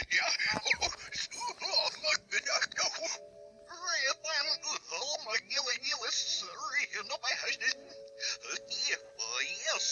Ja. Redan, oh my gillis, sorry, no, my husband. Yes,